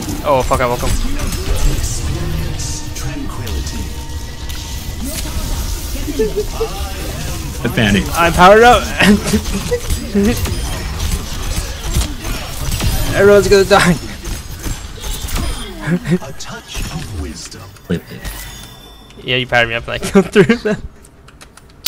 Oh fuck, I woke him. Advantage. I'm powered up. Everyone's gonna die. A touch of wisdom. Flip it. Yeah, you powered me up and I killed 3 of them.